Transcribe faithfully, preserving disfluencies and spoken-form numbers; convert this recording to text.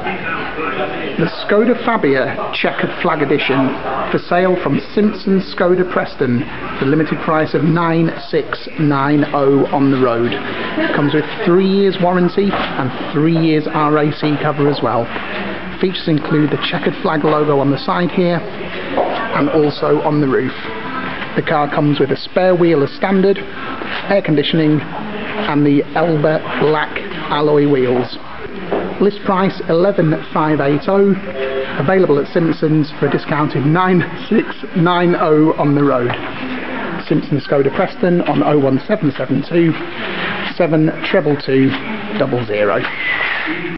The Skoda Fabia Checkered Flag Edition for sale from Simpson Skoda Preston for a limited price of nine six nine zero on the road. Comes with three years warranty and three years R A C cover as well. Features include the checkered flag logo on the side here and also on the roof. The car comes with a spare wheel as standard, air conditioning and the Elba black alloy wheels. List price eleven five eight zero, available at Simpsons for a discounted nine six nine zero on the road. Simpson Skoda Preston on oh one seven seven two seven two two two zero zero.